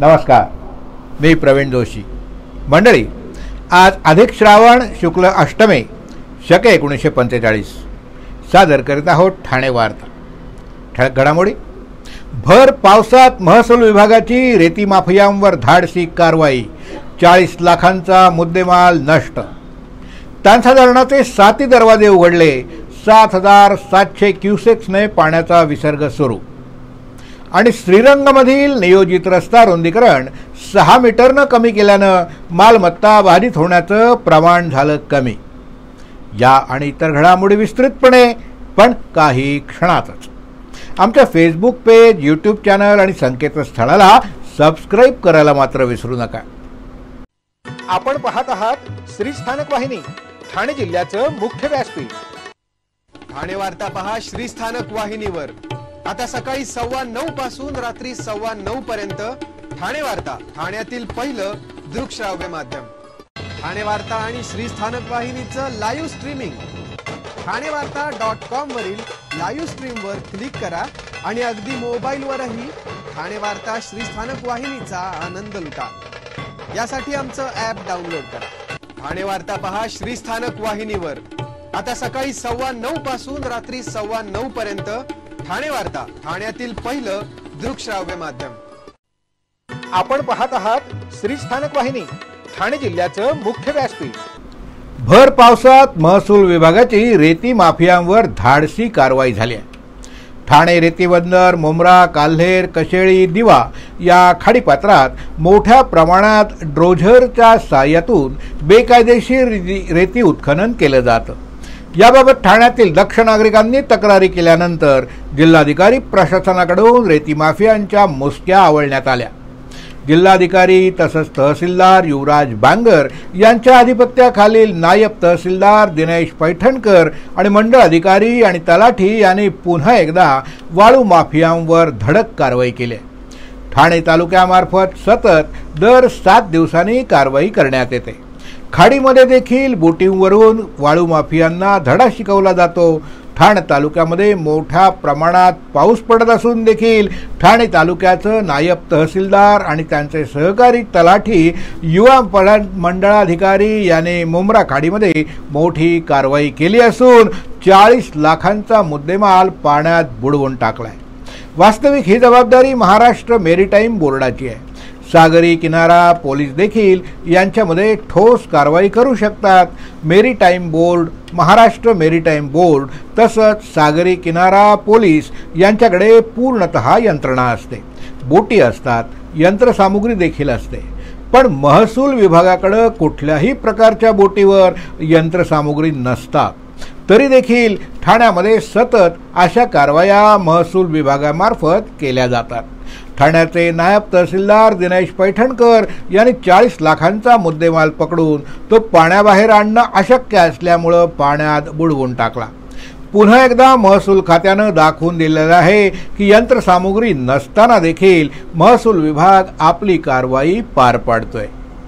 नमस्कार, मी प्रवीण जोशी. मंडळी, आज अधिक श्रावण शुक्ल अष्टमी शके 1945 सादर करीत आहोत ठाणे वार्ता. ठळक घडामोडी. भर पावसात महसूल विभागाची रेती माफियांवर धाडसी कारवाई, 40 लाखांचा मुद्देमाल नष्ट. तानसा धरणाचे 7 दरवाजे उघडले, 7,700 क्युसेक्सने पाण्याचा विसर्ग सुरू. आणि श्रीरंगमधील नियोजित रस्ता रुंदीकरण 6 मीटरनं कमी केल्यानं मालमत्ता बाधित होण्याचं प्रमाण झालं कमी. या आणि इतर घडामोडी विस्तृतपणे, पण काही क्षणातच. आमच्या फेसबुक पेज, यूट्यूब चॅनल आणि संकेतस्थळाला सबस्क्राईब करायला मात्र विसरू नका. आपण पाहत आहात श्रीस्थानक वाहिनी, ठाणे जिल्ह्याचं मुख्य व्यासपीठ. ठाणे वार्ता पहा श्रीस्थानक वाहिनीवर. आता सकाळी 9:15 पासून रात्री 9:15 पर्यंत ठाणे वार्ता, ठाण्यातील पहिलं दृकश्राव्य माध्यम. ठाणे वार्ता आणि श्रीस्थानक वाहिनीचं लाईव्ह स्ट्रीमिंग. ठाणेवार्ता.com वरील लाईव्ह स्ट्रीमवर क्लिक करा आणि अगदी मोबाईलवरही ठाणे वार्ता श्रीस्थानक वाहिनीचा आनंद लुटा. यासाठी आमचं ॲप डाउनलोड करा. ठाणे वार्ता पहा श्रीस्थानक वाहिनीवर. आता सकाळी 9:15 पासून रात्री 9:15 पर्यंत ठाणे वार्ता, ठाण्यातील पहिलं दृकश्राव्य माध्यम. आपण पाहत आहात श्रीस्थानक वाहिनी, ठाणे जिल्ह्याचं मुख्य व्यासपीठ. भर पावसात महसूल विभागाची रेती माफियांवर धाडसी कारवाई झाली आहे. ठाणे रेती बंदर, मुंब्रा, काल्हेर, कशेळी, दिवा या खाडीपात्रात मोठ्या प्रमाणात ड्रोझरच्या साहाय्यातून बेकायदेशीर रेती उत्खनन केलं जातं. याबाबत ठाण्यातील दक्ष नागरिकांनी तक्रारी केल्यानंतर जिल्हाधिकारी प्रशासनाकडून रेती माफियांच्या मुसक्या आवळण्यात आल्या. जिल्हाधिकारी तसंच तहसीलदार युवराज बांगर यांच्या अधिपत्याखालील नायब तहसीलदार दिनेश पैठणकर आणि मंडळ अधिकारी आणि तलाठी यांनी पुन्हा एकदा वाळू माफियांवर धडक कारवाई केली. ठाणे तालुक्यामार्फत सतत दर 7 दिवसांनी कारवाई करण्यात येते. खाडीमध्ये देखील बोटिंगवरून वाळू माफियांना धडा शिकवला जातो. ठाणे तालुक्यामध्ये मोठ्या प्रमाणात पाऊस पडत असून देखील ठाणे तालुक्याचं नायब तहसीलदार आणि त्यांचे सहकारी तलाठी युवा मंडळाधिकारी यांनी मुंब्रा खाडीमध्ये मोठी कारवाई केली असून 40 लाखांचा मुद्देमाल पाण्यात बुडवून टाकलाय. वास्तविक ही जबाबदारी महाराष्ट्र मेरीटाईम बोर्डाची आहे. सागरी किनारा पोलीस देखील यांच्यामध्ये ठोस कारवाई करू शकतात. Maritime board, Maharashtra maritime board तसंच सागरी किनारा पोलीस यांच्याकडे पूर्णतः यंत्रणा असते, बोटी असतात, यंत्रसामुग्री देखील असते. पण महसूल विभागाकडे कुठल्याही प्रकारच्या बोटीवर यंत्रसामुग्री नसतात. तरी देखील ठाण्यामध्ये सतत अशा कारवाया महसूल विभागामार्फत केल्या जातात. ठाण्याचे नायब तहसीलदार दिनेश पैठणकर यांनी 40 लाखांचा मुद्देमाल पकडून तो पाण्याबाहेर आणणं अशक्य असल्यामुळं पाण्यात बुडवून टाकला. पुन्हा एकदा महसूल खात्यानं दाखवून दिलेलं आहे की यंत्रसामुग्री नसताना देखील महसूल विभाग आपली कारवाई पार पाडतोय.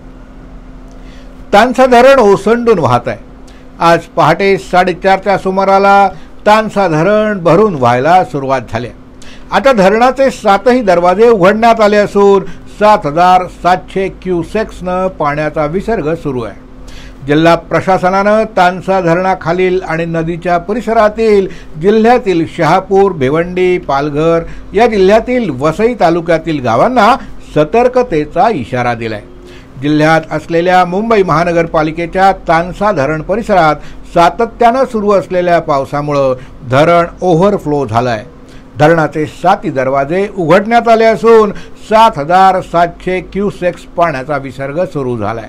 तानसा धरण ओसंडून वाहत आहे. आज पहाटे 4:30च्या सुमाराला तानसा धरण भरून व्हायला सुरुवात झाली. आता धरणाचे 7ही दरवाजे उघडण्यात आले असून 7,700 क्युसेक्सनं पाण्याचा विसर्ग सुरू आहे. जिल्हा प्रशासनानं तानसा धरणाखालील आणि नदीच्या परिसरातील जिल्ह्यातील शहापूर, भिवंडी, पालघर या जिल्ह्यातील वसई तालुक्यातील गावांना सतर्कतेचा इशारा दिलाय. जिल्ह्यात असलेल्या मुंबई महानगरपालिकेच्या तानसा धरण परिसरात सातत्यानं सुरू असलेल्या पावसामुळे धरण ओव्हरफ्लो झालंय. धरणाचे 7 दरवाजे उघडण्यात आले असून 7,700 क्युसेक्स पाण्याचा विसर्ग सुरू झालाय.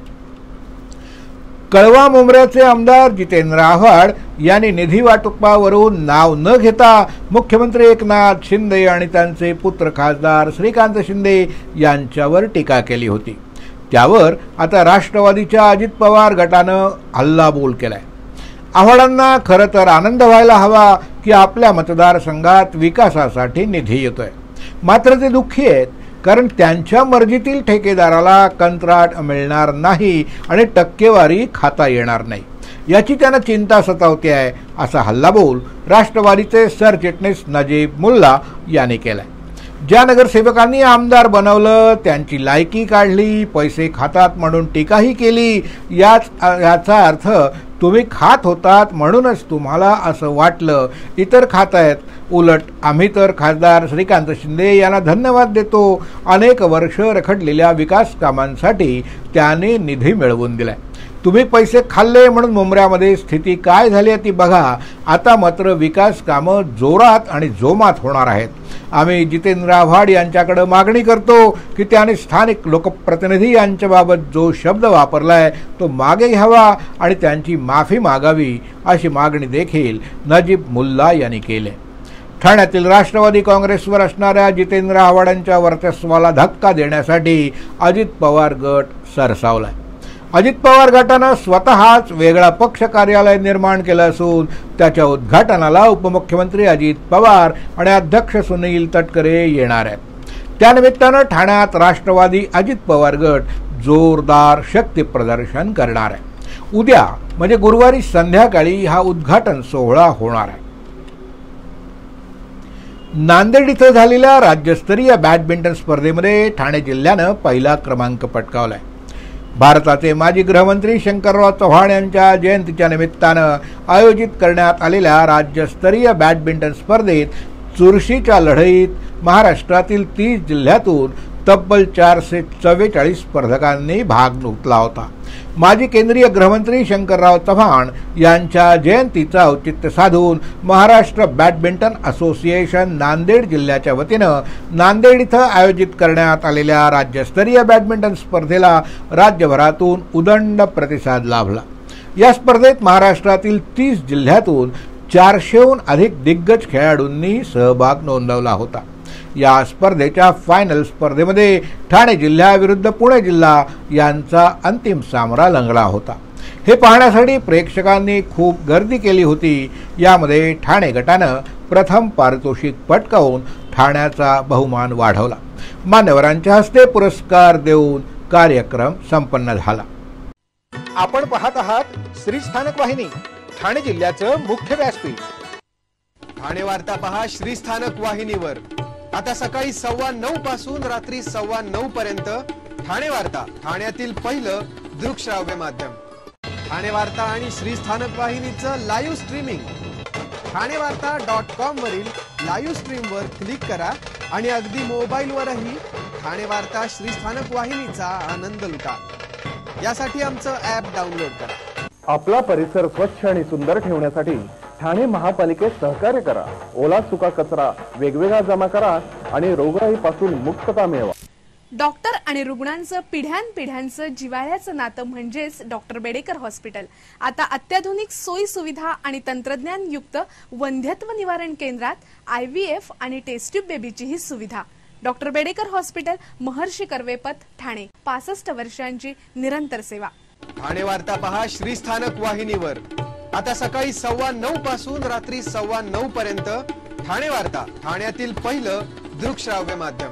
कळवा मुंब्र्याचे आमदार जितेंद्र आव्हाड यांनी निधी वाटपावरून नाव न घेता मुख्यमंत्री एकनाथ शिंदे आणि त्यांचे पुत्र खासदार श्रीकांत शिंदे यांच्यावर टीका केली होती. त्यावर आता राष्ट्रवादीच्या अजित पवार गटानं हल्लाबोल केलाय. आव्हाडांना खरं तर आनंद व्हायला हवा की आपल्या मतदारसंघात विकासासाठी निधी येतोय. मात्र ते दुःखी आहेत कारण त्यांच्या मर्जीतील ठेकेदाराला कंत्राट मिळणार नाही आणि टक्केवारी खाता येणार नाही. याची त्यांना चिंता सतावते आहे, असा हल्लाबोल राष्ट्रवादीचे सरचिटणीस नजीब मुल्ला यांनी केलाय. ज्या नगरसेवकांनी आमदार बनवलं त्यांची लायकी काढली, पैसे खातात म्हणून टीकाही केली, याचा अर्थ तुम्ही खात होतात म्हणूनच तुम्हाला असं वाटलं इतर खात आहेत. उलट आम्ही तर खासदार श्रीकांत शिंदे यांना धन्यवाद देतो. अनेक वर्ष रखडलेल्या विकास कामांसाठी त्याने निधी मिळवून दिलाय. तुम्ही पैसे खाल्ले म्हणून मुंबऱ्यामध्ये स्थिती काय झाली आहे ती बघा. आता मात्र विकास कामं जोरात आणि जोमात होणार आहेत. आम्ही जितेंद्र आव्हाड यांच्याकडे मागणी करतो की त्याने स्थानिक लोकप्रतिनिधी यांच्याबाबत जो शब्द वापरलाय तो मागे घ्यावा आणि त्यांची माफी मागावी, अशी मागणी देखील नजीब मुल्ला यांनी केली. ठाण्यातील राष्ट्रवादी काँग्रेसवर असणाऱ्या जितेंद्र आव्हाडांच्या वर्चस्वाला धक्का देण्यासाठी अजित पवार गट सरसावलाय. अजित पवार गटानं स्वतःच वेगळा पक्ष कार्यालय निर्माण केलं असून त्याच्या उद्घाटनाला उपमुख्यमंत्री अजित पवार आणि अध्यक्ष सुनील तटकरे येणार आहेत. त्यानिमित्तानं ठाण्यात राष्ट्रवादी अजित पवार गट जोरदार शक्ती प्रदर्शन करणार आहे. उद्या म्हणजे गुरुवारी संध्याकाळी हा उद्घाटन सोहळा होणार आहे. नांदेड इथं झालेल्या राज्यस्तरीय बॅडमिंटन स्पर्धेमध्ये ठाणे जिल्ह्यानं पहिला क्रमांक पटकावलाय. भारताचे माजी गृहमंत्री शंकरराव चव्हाण यांच्या जयंतीच्या निमित्तानं आयोजित करण्यात आलेल्या राज्यस्तरीय बॅडमिंटन स्पर्धेत चुरशीच्या लढाईत महाराष्ट्रातील 30 जिल्ह्यातून तब्बल 444 स्पर्धकांनी भाग घेतला होता. माजी केंद्रीय गृहमंत्री शंकरराव चव्हाण यांच्या जयंतीचा औचित्य साधून महाराष्ट्र बॅडमिंटन असोसिएशन नांदेड जिल्ह्याच्या वतीनं नांदेड इथं आयोजित करण्यात आलेल्या राज्यस्तरीय बॅडमिंटन स्पर्धेला राज्यभरातून उदंड प्रतिसाद लाभला. या स्पर्धेत महाराष्ट्रातील 30 जिल्ह्यातून 400हून अधिक दिग्गज खेळाडूंनी सहभाग नोंदवला होता. या स्पर्धेच्या फायनल स्पर्धेमध्ये ठाणे जिल्ह्याविरुद्ध पुणे जिल्हा यांचा अंतिम सामना रंगला होता. हे पाहण्यासाठी प्रेक्षकांनी खूप गर्दी केली होती. यामध्ये ठाणे गटानं प्रथम पारितोषिक पटकावून ठाण्याचा बहुमान वाढवला. मान्यवरांच्या हस्ते पुरस्कार देऊन कार्यक्रम संपन्न झाला. आपण पाहत आहात श्री स्थानक वाहिनी, ठाणे जिल्ह्याचं मुख्य व्यासपीठ. ठाणे वार्ता पहा श्री स्थानक वाहिनीवर. आता सकाळी 9:15 पासून रात्री 9:15 पर्यंत ठाणे वार्ता, ठाण्यातील पहिलं दृकश्राव्य माध्यम. ठाणे वार्ता आणि श्री स्थानक वाहिनीचं लाईव्ह स्ट्रीमिंग ठाणेवार्ता.com वरील लाईव्ह स्ट्रीमवर क्लिक करा आणि अगदी मोबाईलवरही ठाणे वार्ता श्री स्थानक वाहिनीचा आनंद लुटा. यासाठी आमचं ॲप डाउनलोड करा. आपला परिसर स्वच्छ आणि सुंदर ठेवण्यासाठी ठाणे महापालिकेत सहकार्य करा. ओला सुका कचरा वेगवेगळा जमा करा आणि रोगराईपासून मुक्तता मिळवा. डॉक्टर आणि रुग्णांचं पिढ्यानपिढ्यांचं जिव्हाळ्याचं नातं म्हणजेच डॉक्टर बेडेकर हॉस्पिटल. आता अत्याधुनिक सोयी सुविधा आणि तंत्रज्ञान युक्त वंध्यत्व निवारण केंद्रात IVF आणि टेस्ट ट्यूब बेबीचीही सुविधा. डॉक्टर बेडेकर हॉस्पिटल, महर्षी कर्वेपथ, ठाणे. 65 वर्षांची निरंतर सेवा. ठाणे वार्ता पहा श्री स्थानक वाहिनीवर. आता सकाळी 9:15 पासून रात्री 9:15 पर्यंत ठाणे वार्ता, ठाण्यातील पहिलं दृकश्राव्य माध्यम.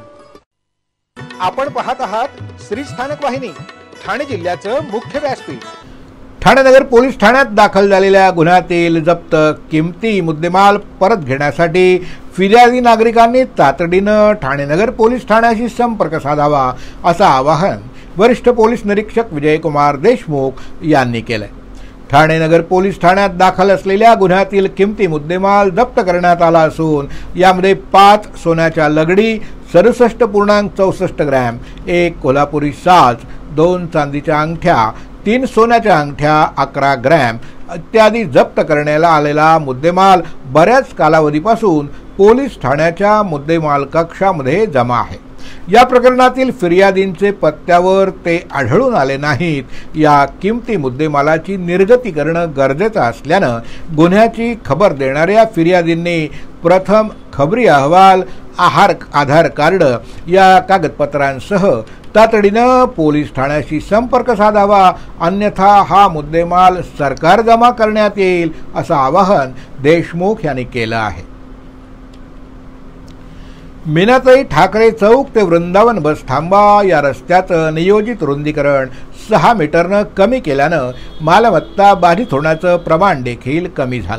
आपण पाहत आहात श्री स्थानक वाहिनी, ठाणे जिल्ह्याचं मुख्य व्यासपीठ. ठाणे नगर पोलीस ठाण्यात दाखल झालेल्या गुन्ह्यातील जप्त किमती मुद्देमाल परत घेण्यासाठी फिर्यादी नागरिकांनी तातडीनं ठाणे नगर पोलीस ठाण्याशी संपर्क साधावा, असं आवाहन वरिष्ठ पोलीस निरीक्षक विजयकुमार देशमुख यांनी केलंय. ठाणे नगर पोलीस ठाण्यात दाखल असलेल्या गुन्ह्यातील किमती मुद्देमाल जप्त करण्यात आला असून यामध्ये 5 सोन्याच्या लगडी 67.64 ग्रॅम, 1 कोल्हापुरी साज, 2 चांदीच्या अंगठ्या, 3 सोन्याच्या अंगठ्या, 11 ग्रॅम इत्यादी जप्त करण्यात आलेला मुद्देमाल बऱ्याच कालावधीपासून पोलीस ठाण्याच्या मुद्देमाल कक्षामध्ये जमा आहे. या प्रकरणातील फिर्यादींचे पत्त्यावर ते आढळून आले नाहीत. या किमती मुद्देमालाची निर्गती करणं गरजेचं असल्यानं गुन्ह्याची खबर देणाऱ्या फिर्यादींनी प्रथम खबरी अहवाल, आधार कार्ड या कागदपत्रांसह तातडीनं पोलीस ठाण्याशी संपर्क साधावा, अन्यथा हा मुद्देमाल सरकार जमा करण्यात येईल, असं आवाहन देशमुख यांनी केलं आहे. मीनाताई ठाकरे चौक ते वृंदावन बस थांबा या रस्त्याचं नियोजित रुंदीकरण 6 मीटरनं कमी केल्यानं मालमत्ता बाधित होण्याचं प्रमाण देखील कमी झालंय.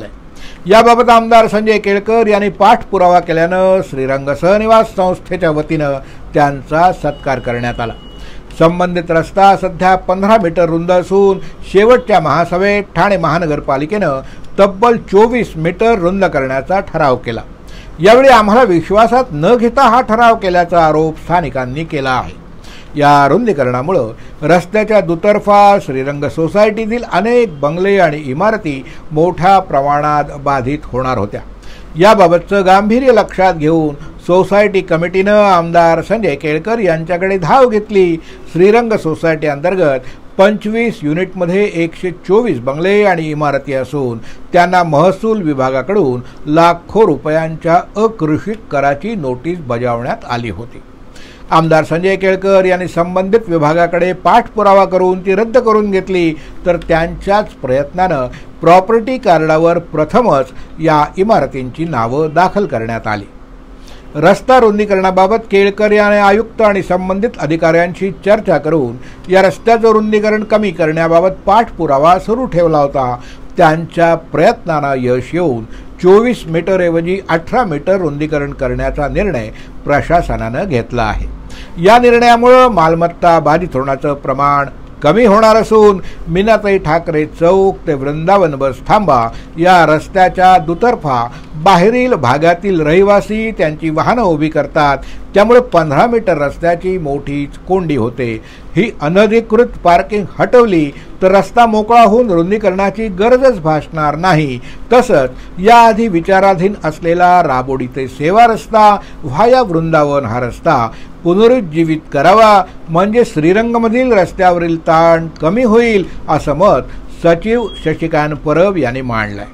याबाबत आमदार संजय केळकर यांनी पाठपुरावा केल्यानं श्रीरंग सहनिवास संस्थेच्या वतीनं त्यांचा सत्कार करण्यात आला। संबंधित रस्ता सध्या 15 मीटर रुंद असून शेवटच्या महासभेत ठाणे महानगरपालिकेनं तब्बल 24 मीटर रुंद करण्याचा ठराव केला। यावेळी आम्हाला विश्वासात न घेता हा ठराव केल्याचा आरोप स्थानिकांनी केला आहे। या रुंदीकरणामुळे रस्त्याच्या दुतर्फा श्रीरंग सोसायटीतील अनेक बंगले आणि इमारती मोठ्या प्रमाणात बाधित होणार होत्या। याबाबतचं गांभीर्य लक्षात घेऊन सोसायटी कमिटीनं आमदार संजय केळकर यांच्याकडे धाव घेतली। श्रीरंग सोसायटी अंतर्गत 25 युनिटमध्ये 124 बंगले आणि इमारती असून त्यांना महसूल विभागाकडून लाखो रुपयांच्या अकृषिक कराची नोटीस बजावण्यात आली होती। आमदार संजय केळकर यांनी संबंधित विभागाकडे पाठपुरावा करून ती रद्द करून घेतली, तर त्यांच्याच प्रयत्नानं प्रॉपर्टी कार्डावर प्रथमच या इमारतींची नावं दाखल करण्यात आली। रस्ता रुंदीकरणाबाबत केळकर यांनी आयुक्त आणि संबंधित अधिकाऱ्यांशी चर्चा करून या रस्त्याचं रुंदीकरण कमी करण्याबाबत पाठपुरावा सुरू ठेवला होता। त्यांच्या प्रयत्नांना यश येऊन 24 मीटर ऐवजी 18 मीटर रुंदीकरण करण्याचा निर्णय प्रशासनानं घेतला आहे। या निर्णयामुळे मालमत्ता बाधित होण्याचं प्रमाण कमी होणार असून मीनाताई ठाकरे चौक ते वृंदावन बस थांबा या रस्त्याच्या दुतर्फा बाहेरील भागातील रहिवासी त्यांची वाहनं उभी करतात, त्यामुळे 15 मीटर रस्त्याची मोठीच कोंडी होते। ही अनधिकृत पार्किंग हटवली तर रस्ता मोकळा होऊन रुंदीकरणाची गरजच भासणार नाही। तसंच याआधी विचाराधीन असलेला राबोडी ते सेवा रस्ता व्हाया वृंदावन हा रस्ता पुनरुज्जीवित करावा, म्हणजे श्रीरंगमधील रस्त्यावरील ताण कमी होईल, असं मत सचिव शशिकांत परब यांनी मांडलंय।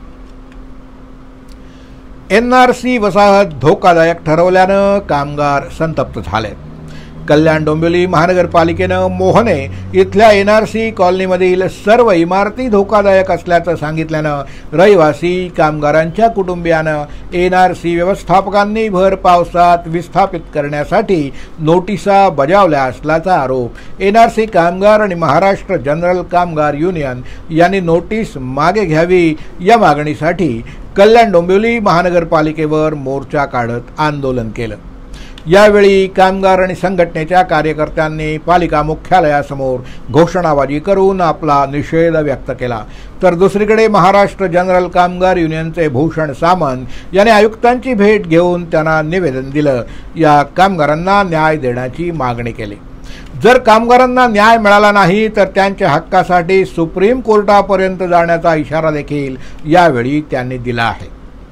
NRC वसाहत धोकादायक ठरवल्यानं कामगार संतप्त झाले। कल्याण डोंबिवली महानगरपालिकेनं मोहने इथल्या NRC कॉलनीमधील सर्व इमारती धोकादायक असल्याचं सांगितल्यानं रहिवासी कामगारांच्या कुटुंबियानं NRC व्यवस्थापकांनी भर पावसात विस्थापित करण्यासाठी नोटिसा बजावल्या असल्याचा आरोप NRC कामगार आणि महाराष्ट्र जनरल कामगार युनियन यांनी नोटीस मागे घ्यावी या मागणीसाठी कल्याण डोंबिवली महानगरपालिकेवर मोर्चा काढत आंदोलन केलं। यावेळी कामगार आणि संघटनेच्या कार्यकर्त्यांनी पालिका मुख्यालयासमोर घोषणाबाजी करून आपला निषेध व्यक्त केला, तर दुसरीकडे महाराष्ट्र जनरल कामगार युनियनचे भूषण सामंत यांनी आयुक्तांची भेट घेऊन त्यांना निवेदन दिलं। या कामगारांना न्याय देण्याची मागणी केली। जर कामगारांना न्याय मिळाला नाही तर त्यांच्या हक्कासाठी सुप्रीम कोर्टापर्यंत जाण्याचा इशारा देखील यावेळी त्यांनी दिला आहे।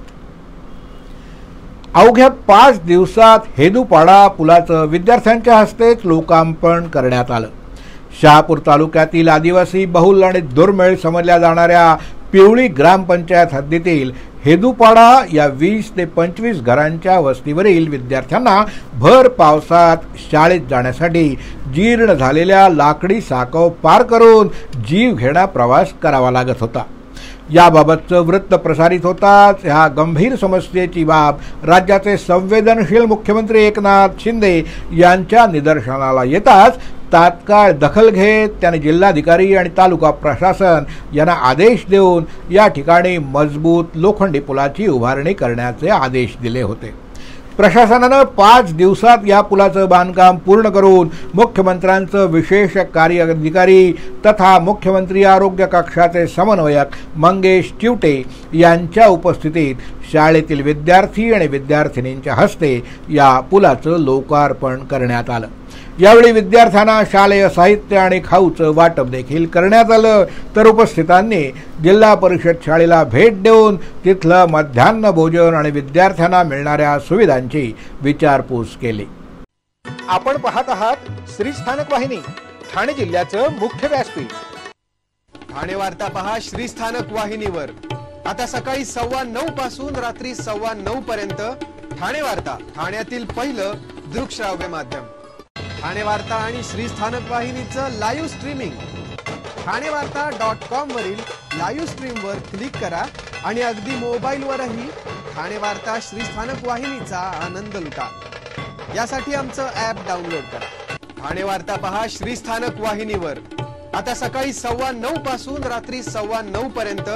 अवघ्या 5 दिवसात हेदूपाडा पुलाचं विद्यार्थ्यांच्या हस्तेच लोकार्पण करण्यात आलं। शहापूर तालुक्यातील आदिवासी बहुल आणि दुर्मिळ समजल्या जाणाऱ्या पिवळी ग्रामपंचायत हद्दीतील हेदूपाडा या 20 ते 25 घरांच्या वस्तीवरील विद्यार्थ्यांना भर पावसात शाळेत जाण्यासाठी जीर्ण झालेल्या लाकडी साकव पार करून जीवघेणा प्रवास करावा लागत होता। याबाबतचं वृत्त प्रसारित होताच ह्या गंभीर समस्येची बाब राज्याचे संवेदनशील मुख्यमंत्री एकनाथ शिंदे यांच्या निदर्शनाला येताच तात्काळ दखल घेत त्यांनी जिल्हाधिकारी आणि तालुका प्रशासन यांना आदेश देऊन या ठिकाणी मजबूत लोखंडी पुलाची उभारणी करण्याचे आदेश दिले होते। प्रशासनानं 5 दिवसात या पुलाचं बांधकाम पूर्ण करून मुख्यमंत्र्यांचं विशेष कार्य अधिकारी तथा मुख्यमंत्री आरोग्य कक्षाचे समन्वयक मंगेश चिवटे यांच्या उपस्थितीत शाळेतील विद्यार्थी आणि विद्यार्थिनींच्या हस्ते या पुलाचं लोकार्पण करण्यात आलं। यावेळी विद्यार्थ्यांना शालेय साहित्य आणि खाऊचं वाटप देखील करण्यात आलं, तर उपस्थितांनी जिल्हा परिषद शाळेला भेट देऊन तिथलं मध्यान्ह भोजन आणि विद्यार्थ्यांना मिळणाऱ्या सुविधांची विचारपूस केली। आपण पाहत आहात श्री स्थानक वाहिनी, ठाणे जिल्ह्याचं मुख्य व्यासपीठ। ठाणे वार्ता पहा श्री स्थानक वाहिनीवर। आता सकाळी 9:15 पासून रात्री 9:15 पर्यंत ठाणे वार्ता, ठाण्यातील पहिलं दृकश्राव्य माध्यम। ठाणे वार्ता आणि श्री स्थानक वाहिनीचं लाईव्ह स्ट्रीमिंग ठाणेवार्ता.com वरील लाईव्ह स्ट्रीमवर क्लिक करा आणि अगदी मोबाईलवरही ठाणे वार्ता श्री स्थानक वाहिनीचा आनंद लुटा। यासाठी आमचं ॲप डाउनलोड करा। ठाणे वार्ता पहा श्री स्थानक वाहिनीवर। आता सकाळी 9:15 पासून रात्री 9:15 पर्यंत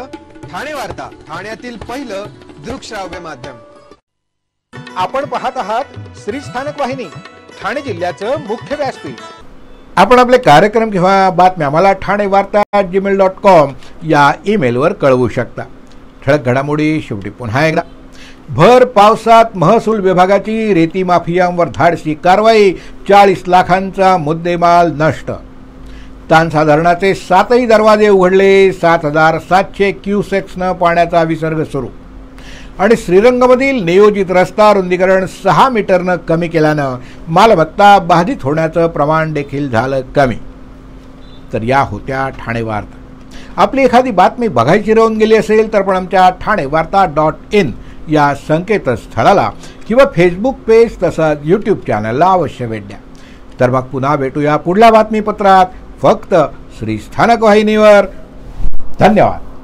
ठाणे वार्ता, ठाण्यातील पहिलं दृकश्राव्य माध्यम. आपण पाहत आहात श्री स्थानक वाहिनी, ठाणे जिल्ह्याचं मुख्य व्यासपीठ. आपण आपले कार्यक्रम किंवा बातम्या मला ठाणेवार्ता@gmail.com या ईमेलवर कळवू शकता. ठळक घडामोडी शेवटी पुन्हा एकदा. भर पावसात महसूल विभागाची रेती माफियांवर धाडसी कारवाई, 40 लाखांचा मुद्देमाल नष्ट. तानसा धरणाचे 7ही दरवाजे उघडले, 7,700 क्युसेक्सनं पाण्याचा विसर्ग सुरू. आणि श्रीरंगमधील नियोजित रस्ता रुंदीकरण 6 मीटरनं कमी केल्यानं मालमत्ता बाधित होण्याचं प्रमाण देखील झालं कमी. तर या होत्या ठाणे वार्ता. आपली एखादी बातमी बघायची राहून गेली असेल तर पण आमच्या ठाणेवार्ता.in या संकेतस्थळाला किंवा फेसबुक पेज तसंच यूट्यूब चॅनलला अवश्य भेट द्या. तर मग पुन्हा भेटूया पुढल्या बातमीपत्रात, फक्त श्री स्थानक वाहिनीवर. धन्यवाद.